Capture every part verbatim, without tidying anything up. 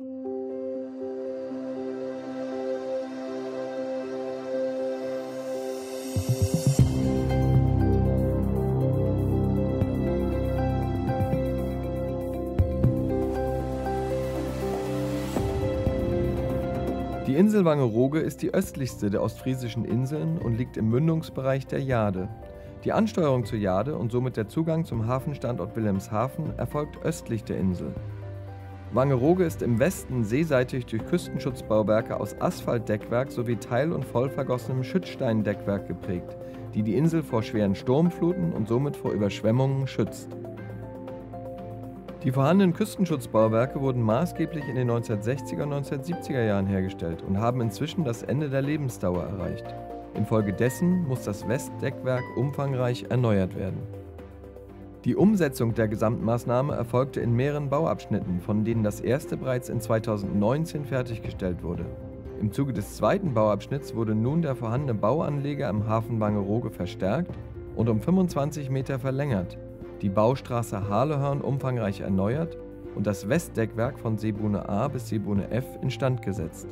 Die Insel Wangerooge ist die östlichste der ostfriesischen Inseln und liegt im Mündungsbereich der Jade. Die Ansteuerung zur Jade und somit der Zugang zum Hafenstandort Wilhelmshaven erfolgt östlich der Insel. Wangerooge ist im Westen seeseitig durch Küstenschutzbauwerke aus Asphaltdeckwerk sowie teil- und vollvergossenem Schützsteindeckwerk geprägt, die die Insel vor schweren Sturmfluten und somit vor Überschwemmungen schützt. Die vorhandenen Küstenschutzbauwerke wurden maßgeblich in den neunzehnhundertsechziger und neunzehnhundertsiebziger Jahren hergestellt und haben inzwischen das Ende der Lebensdauer erreicht. Infolgedessen muss das Westdeckwerk umfangreich erneuert werden. Die Umsetzung der Gesamtmaßnahme erfolgte in mehreren Bauabschnitten, von denen das erste bereits in zweitausendneunzehn fertiggestellt wurde. Im Zuge des zweiten Bauabschnitts wurde nun der vorhandene Bauanleger im Hafen Wangerooge verstärkt und um fünfundzwanzig Meter verlängert, die Baustraße Harlehörn umfangreich erneuert und das Westdeckwerk von Seebühne A bis Seebühne F instand gesetzt.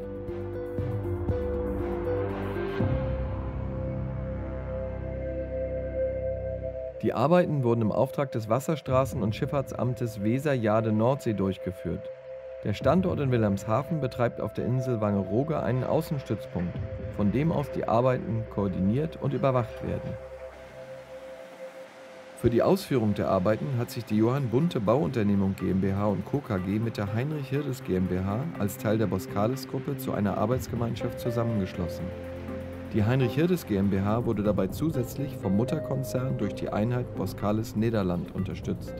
Die Arbeiten wurden im Auftrag des Wasserstraßen- und Schifffahrtsamtes Weser-Jade-Nordsee durchgeführt. Der Standort in Wilhelmshaven betreibt auf der Insel Wangerooge einen Außenstützpunkt, von dem aus die Arbeiten koordiniert und überwacht werden. Für die Ausführung der Arbeiten hat sich die Johann Bunte Bauunternehmung GmbH und Co. K G mit der Heinrich Hirdes GmbH als Teil der Boskalis-Gruppe zu einer Arbeitsgemeinschaft zusammengeschlossen. Die Heinrich Hirdes GmbH wurde dabei zusätzlich vom Mutterkonzern durch die Einheit Boskalis Nederland unterstützt.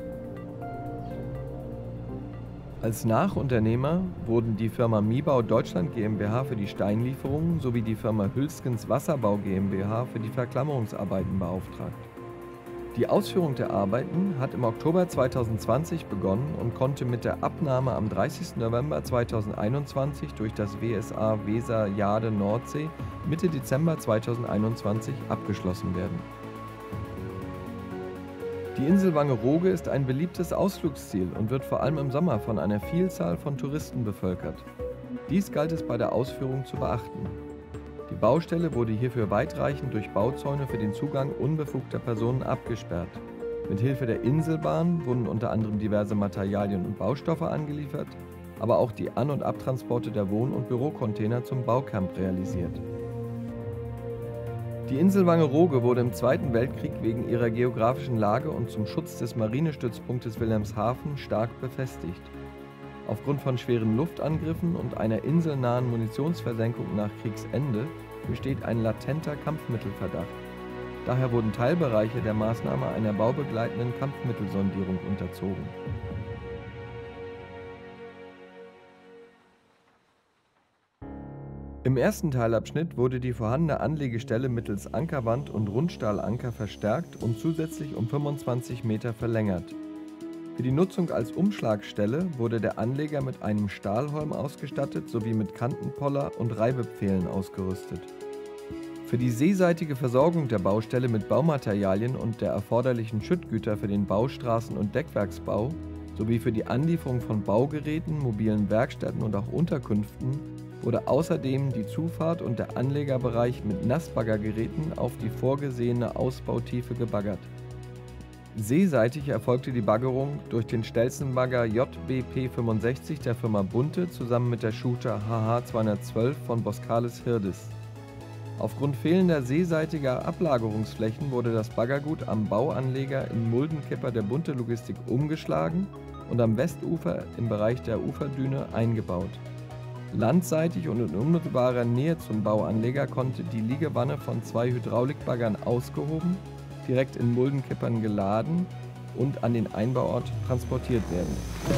Als Nachunternehmer wurden die Firma Mibau Deutschland GmbH für die Steinlieferungen sowie die Firma Hülskens Wasserbau GmbH für die Verklammerungsarbeiten beauftragt. Die Ausführung der Arbeiten hat im Oktober zweitausendzwanzig begonnen und konnte mit der Abnahme am dreißigsten November zweitausendeinundzwanzig durch das W S A Weser-Jade-Nordsee Mitte Dezember zweitausendeinundzwanzig abgeschlossen werden. Die Insel Wangerooge ist ein beliebtes Ausflugsziel und wird vor allem im Sommer von einer Vielzahl von Touristen bevölkert. Dies galt es bei der Ausführung zu beachten. Die Baustelle wurde hierfür weitreichend durch Bauzäune für den Zugang unbefugter Personen abgesperrt. Mit Hilfe der Inselbahn wurden unter anderem diverse Materialien und Baustoffe angeliefert, aber auch die An- und Abtransporte der Wohn- und Bürocontainer zum Baucamp realisiert. Die Insel Wangerooge wurde im Zweiten Weltkrieg wegen ihrer geografischen Lage und zum Schutz des Marinestützpunktes Wilhelmshaven stark befestigt. Aufgrund von schweren Luftangriffen und einer inselnahen Munitionsversenkung nach Kriegsende besteht ein latenter Kampfmittelverdacht. Daher wurden Teilbereiche der Maßnahme einer baubegleitenden Kampfmittelsondierung unterzogen. Im ersten Teilabschnitt wurde die vorhandene Anlegestelle mittels Ankerwand und Rundstahlanker verstärkt und zusätzlich um fünfundzwanzig Meter verlängert. Für die Nutzung als Umschlagstelle wurde der Anleger mit einem Stahlholm ausgestattet sowie mit Kantenpoller und Reibepfählen ausgerüstet. Für die seeseitige Versorgung der Baustelle mit Baumaterialien und der erforderlichen Schüttgüter für den Baustraßen- und Deckwerksbau sowie für die Anlieferung von Baugeräten, mobilen Werkstätten und auch Unterkünften wurde außerdem die Zufahrt und der Anlegerbereich mit Nassbaggergeräten auf die vorgesehene Ausbautiefe gebaggert. Seeseitig erfolgte die Baggerung durch den Stelzenbagger J B P fünfundsechzig der Firma Bunte zusammen mit der Schute H H zweihundertzwölf von Boskalis Hirdes. Aufgrund fehlender seeseitiger Ablagerungsflächen wurde das Baggergut am Bauanleger in Muldenkipper der Bunte Logistik umgeschlagen und am Westufer im Bereich der Uferdüne eingebaut. Landseitig und in unmittelbarer Nähe zum Bauanleger konnte die Liegewanne von zwei Hydraulikbaggern ausgehoben, direkt in Muldenkippern geladen und an den Einbauort transportiert werden.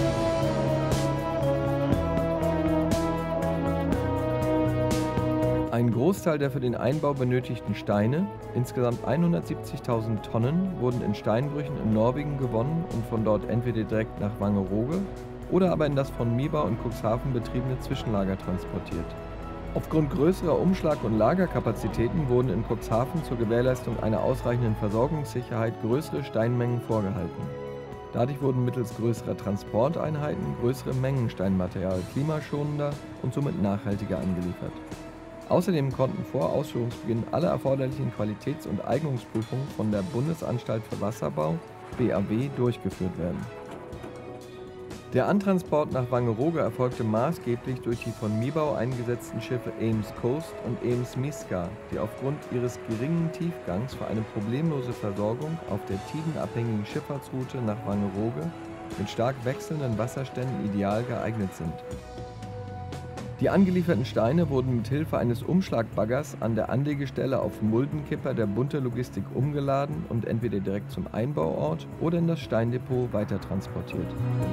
Ein Großteil der für den Einbau benötigten Steine, insgesamt hundertsiebzigtausend Tonnen, wurden in Steinbrüchen in Norwegen gewonnen und von dort entweder direkt nach Wangerooge oder aber in das von Mibau und Cuxhaven betriebene Zwischenlager transportiert. Aufgrund größerer Umschlag- und Lagerkapazitäten wurden in Cuxhaven zur Gewährleistung einer ausreichenden Versorgungssicherheit größere Steinmengen vorgehalten. Dadurch wurden mittels größerer Transporteinheiten größere Mengen Steinmaterial klimaschonender und somit nachhaltiger angeliefert. Außerdem konnten vor Ausführungsbeginn alle erforderlichen Qualitäts- und Eignungsprüfungen von der Bundesanstalt für Wasserbau B A W durchgeführt werden. Der Antransport nach Wangerooge erfolgte maßgeblich durch die von Mibau eingesetzten Schiffe Eems Coast und Eems Miska, die aufgrund ihres geringen Tiefgangs für eine problemlose Versorgung auf der tidenabhängigen Schifffahrtsroute nach Wangerooge mit stark wechselnden Wasserständen ideal geeignet sind. Die angelieferten Steine wurden mit Hilfe eines Umschlagbaggers an der Anlegestelle auf Muldenkipper der Bunte Logistik umgeladen und entweder direkt zum Einbauort oder in das Steindepot weitertransportiert.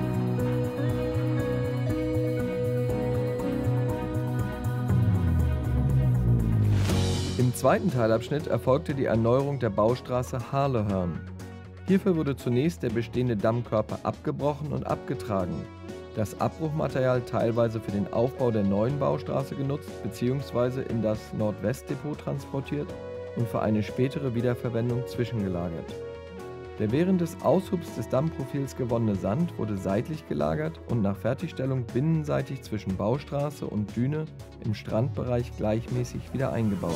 Im zweiten Teilabschnitt erfolgte die Erneuerung der Baustraße Haarlehörn. Hierfür wurde zunächst der bestehende Dammkörper abgebrochen und abgetragen. Das Abbruchmaterial teilweise für den Aufbau der neuen Baustraße genutzt bzw. in das Nordwestdepot transportiert und für eine spätere Wiederverwendung zwischengelagert. Der während des Aushubs des Dammprofils gewonnene Sand wurde seitlich gelagert und nach Fertigstellung binnenseitig zwischen Baustraße und Düne im Strandbereich gleichmäßig wieder eingebaut.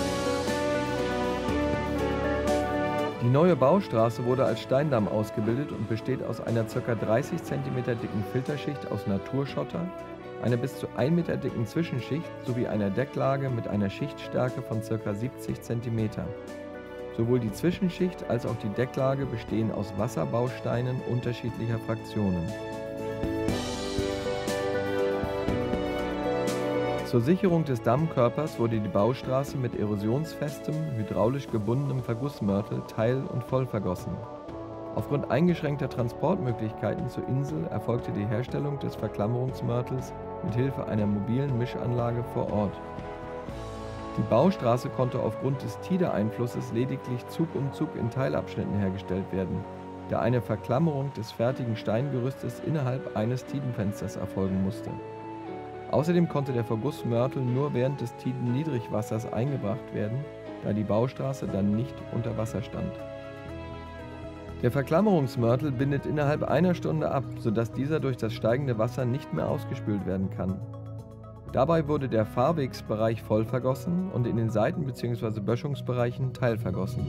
Die neue Baustraße wurde als Steindamm ausgebildet und besteht aus einer ca. dreißig Zentimeter dicken Filterschicht aus Naturschotter, einer bis zu ein Meter dicken Zwischenschicht sowie einer Decklage mit einer Schichtstärke von ca. siebzig Zentimeter. Sowohl die Zwischenschicht als auch die Decklage bestehen aus Wasserbausteinen unterschiedlicher Fraktionen. Zur Sicherung des Dammkörpers wurde die Baustraße mit erosionsfestem, hydraulisch gebundenem Vergussmörtel teil- und vollvergossen. Aufgrund eingeschränkter Transportmöglichkeiten zur Insel erfolgte die Herstellung des Verklammerungsmörtels mit Hilfe einer mobilen Mischanlage vor Ort. Die Baustraße konnte aufgrund des Tide-Einflusses lediglich Zug um Zug in Teilabschnitten hergestellt werden, da eine Verklammerung des fertigen Steingerüstes innerhalb eines Tidenfensters erfolgen musste. Außerdem konnte der Vergussmörtel nur während des Tiden-Niedrigwassers eingebracht werden, da die Baustraße dann nicht unter Wasser stand. Der Verklammerungsmörtel bindet innerhalb einer Stunde ab, sodass dieser durch das steigende Wasser nicht mehr ausgespült werden kann. Dabei wurde der Fahrwegsbereich voll vergossen und in den Seiten- bzw. Böschungsbereichen teilvergossen.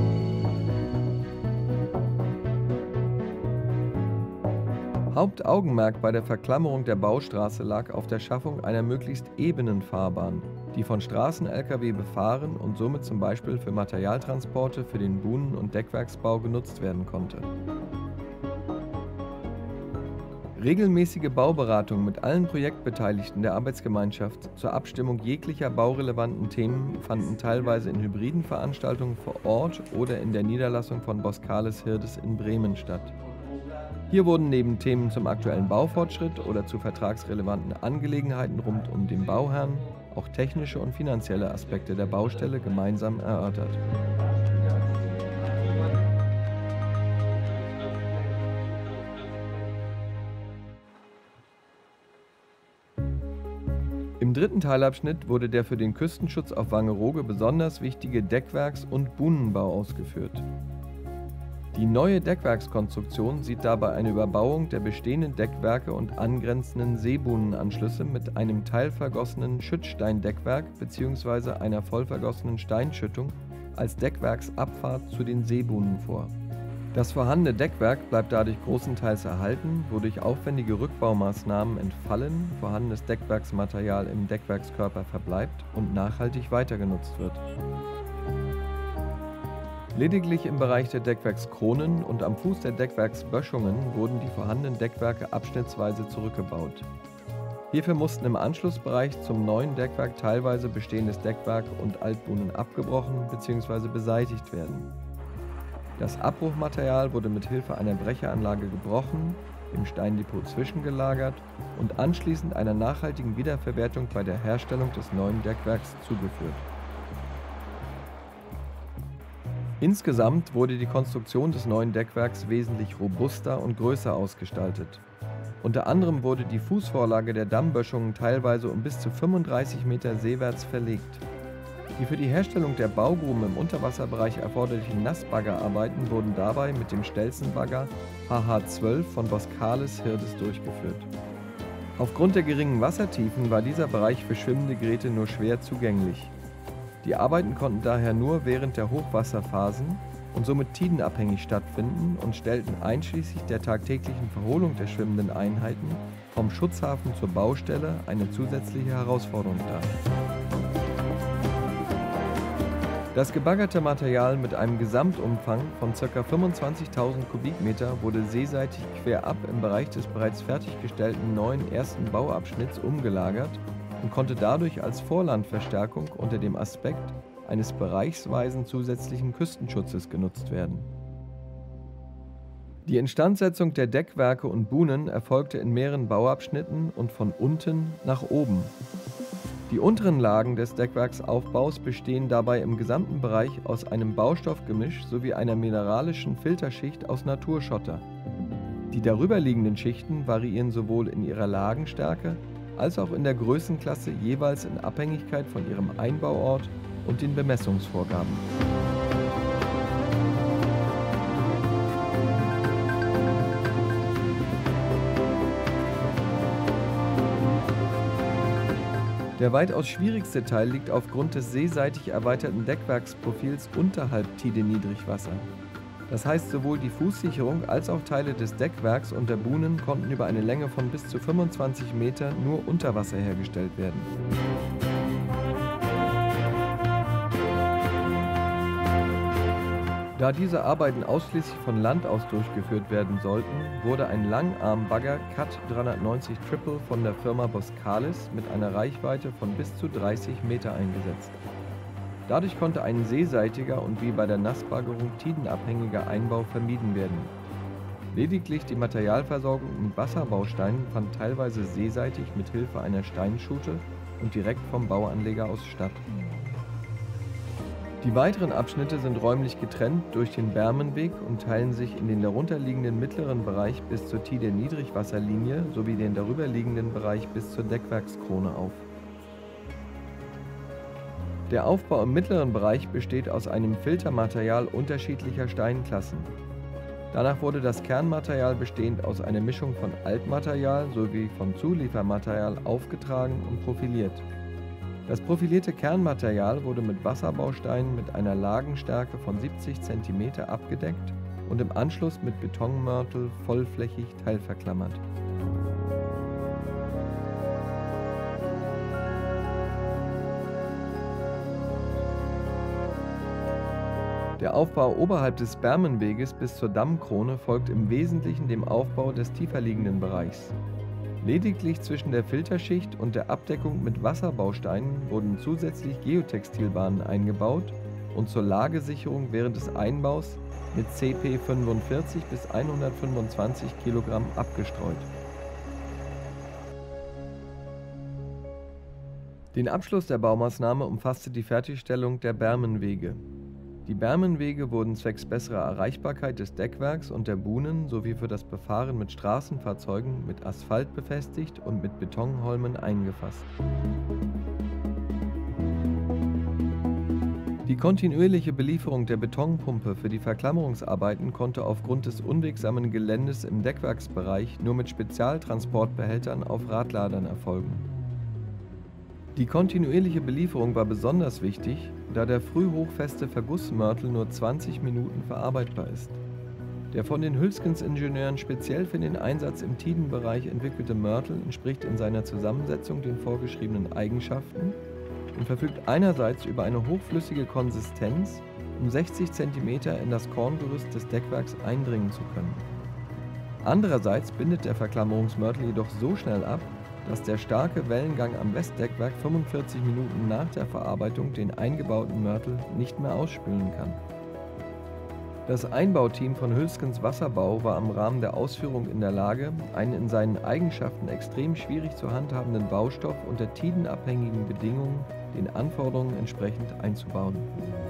Hauptaugenmerk bei der Verklammerung der Baustraße lag auf der Schaffung einer möglichst ebenen Fahrbahn, die von Straßen-L K W befahren und somit zum Beispiel für Materialtransporte für den Buhnen- und Deckwerksbau genutzt werden konnte. Regelmäßige Bauberatung mit allen Projektbeteiligten der Arbeitsgemeinschaft zur Abstimmung jeglicher baurelevanten Themen fanden teilweise in hybriden Veranstaltungen vor Ort oder in der Niederlassung von Boskalis Hirdes in Bremen statt. Hier wurden neben Themen zum aktuellen Baufortschritt oder zu vertragsrelevanten Angelegenheiten rund um den Bauherrn auch technische und finanzielle Aspekte der Baustelle gemeinsam erörtert. Im dritten Teilabschnitt wurde der für den Küstenschutz auf Wangerooge besonders wichtige Deckwerks- und Buhnenbau ausgeführt. Die neue Deckwerkskonstruktion sieht dabei eine Überbauung der bestehenden Deckwerke und angrenzenden Seebuhnenanschlüsse mit einem teilvergossenen Schüttsteindeckwerk bzw. einer vollvergossenen Steinschüttung als Deckwerksabfahrt zu den Seebuhnen vor. Das vorhandene Deckwerk bleibt dadurch großenteils erhalten, wodurch aufwendige Rückbaumaßnahmen entfallen, vorhandenes Deckwerksmaterial im Deckwerkskörper verbleibt und nachhaltig weitergenutzt wird. Lediglich im Bereich der Deckwerkskronen und am Fuß der Deckwerksböschungen wurden die vorhandenen Deckwerke abschnittsweise zurückgebaut. Hierfür mussten im Anschlussbereich zum neuen Deckwerk teilweise bestehendes Deckwerk und Altbuhnen abgebrochen bzw. beseitigt werden. Das Abbruchmaterial wurde mit Hilfe einer Brecheranlage gebrochen, im Steindepot zwischengelagert und anschließend einer nachhaltigen Wiederverwertung bei der Herstellung des neuen Deckwerks zugeführt. Insgesamt wurde die Konstruktion des neuen Deckwerks wesentlich robuster und größer ausgestaltet. Unter anderem wurde die Fußvorlage der Dammböschungen teilweise um bis zu fünfunddreißig Meter seewärts verlegt. Die für die Herstellung der Baugruben im Unterwasserbereich erforderlichen Nassbaggerarbeiten wurden dabei mit dem Stelzenbagger H H zwölf von Boskalis Hirdes durchgeführt. Aufgrund der geringen Wassertiefen war dieser Bereich für schwimmende Geräte nur schwer zugänglich. Die Arbeiten konnten daher nur während der Hochwasserphasen und somit tidenabhängig stattfinden und stellten einschließlich der tagtäglichen Verholung der schwimmenden Einheiten vom Schutzhafen zur Baustelle eine zusätzliche Herausforderung dar. Das gebaggerte Material mit einem Gesamtumfang von ca. fünfundzwanzigtausend Kubikmeter wurde seeseitig querab im Bereich des bereits fertiggestellten neuen ersten Bauabschnitts umgelagert und konnte dadurch als Vorlandverstärkung unter dem Aspekt eines bereichsweisen zusätzlichen Küstenschutzes genutzt werden. Die Instandsetzung der Deckwerke und Buhnen erfolgte in mehreren Bauabschnitten und von unten nach oben. Die unteren Lagen des Deckwerksaufbaus bestehen dabei im gesamten Bereich aus einem Baustoffgemisch sowie einer mineralischen Filterschicht aus Naturschotter. Die darüberliegenden Schichten variieren sowohl in ihrer Lagenstärke als auch in der Größenklasse jeweils in Abhängigkeit von ihrem Einbauort und den Bemessungsvorgaben. Der weitaus schwierigste Teil liegt aufgrund des seeseitig erweiterten Deckwerksprofils unterhalb Tide-Niedrigwasser. Das heißt, sowohl die Fußsicherung als auch Teile des Deckwerks und der Buhnen konnten über eine Länge von bis zu fünfundzwanzig Meter nur unter Wasser hergestellt werden. Da diese Arbeiten ausschließlich von Land aus durchgeführt werden sollten, wurde ein Langarm-Bagger Cat dreihundertneunzig Triple von der Firma Boskalis mit einer Reichweite von bis zu dreißig Meter eingesetzt. Dadurch konnte ein seeseitiger und wie bei der Nassbaggerung tidenabhängiger Einbau vermieden werden. Lediglich die Materialversorgung mit Wasserbausteinen fand teilweise seeseitig mit Hilfe einer Steinschute und direkt vom Bauanleger aus statt. Die weiteren Abschnitte sind räumlich getrennt durch den Bermenweg und teilen sich in den darunterliegenden mittleren Bereich bis zur Tide-Niedrigwasserlinie sowie den darüberliegenden Bereich bis zur Deckwerkskrone auf. Der Aufbau im mittleren Bereich besteht aus einem Filtermaterial unterschiedlicher Steinklassen. Danach wurde das Kernmaterial bestehend aus einer Mischung von Altmaterial sowie von Zuliefermaterial aufgetragen und profiliert. Das profilierte Kernmaterial wurde mit Wasserbausteinen mit einer Lagenstärke von siebzig Zentimeter abgedeckt und im Anschluss mit Betonmörtel vollflächig teilverklammert. Der Aufbau oberhalb des Bermenweges bis zur Dammkrone folgt im Wesentlichen dem Aufbau des tiefer liegenden Bereichs. Lediglich zwischen der Filterschicht und der Abdeckung mit Wasserbausteinen wurden zusätzlich Geotextilbahnen eingebaut und zur Lagesicherung während des Einbaus mit C P fünfundvierzig bis hundertfünfundzwanzig Kilogramm abgestreut. Den Abschluss der Baumaßnahme umfasste die Fertigstellung der Bermenwege. Die Bermenwege wurden zwecks besserer Erreichbarkeit des Deckwerks und der Buhnen sowie für das Befahren mit Straßenfahrzeugen mit Asphalt befestigt und mit Betonholmen eingefasst. Die kontinuierliche Belieferung der Betonpumpe für die Verklammerungsarbeiten konnte aufgrund des unwegsamen Geländes im Deckwerksbereich nur mit Spezialtransportbehältern auf Radladern erfolgen. Die kontinuierliche Belieferung war besonders wichtig, da der frühhochfeste Vergussmörtel nur zwanzig Minuten verarbeitbar ist. Der von den Hülskens-Ingenieuren speziell für den Einsatz im Tidenbereich entwickelte Mörtel entspricht in seiner Zusammensetzung den vorgeschriebenen Eigenschaften und verfügt einerseits über eine hochflüssige Konsistenz, um sechzig Zentimeter in das Korngerüst des Deckwerks eindringen zu können. Andererseits bindet der Verklammerungsmörtel jedoch so schnell ab, dass der starke Wellengang am Westdeckwerk fünfundvierzig Minuten nach der Verarbeitung den eingebauten Mörtel nicht mehr ausspülen kann. Das Einbauteam von Hülskens Wasserbau war im Rahmen der Ausführung in der Lage, einen in seinen Eigenschaften extrem schwierig zu handhabenden Baustoff unter tidenabhängigen Bedingungen den Anforderungen entsprechend einzubauen.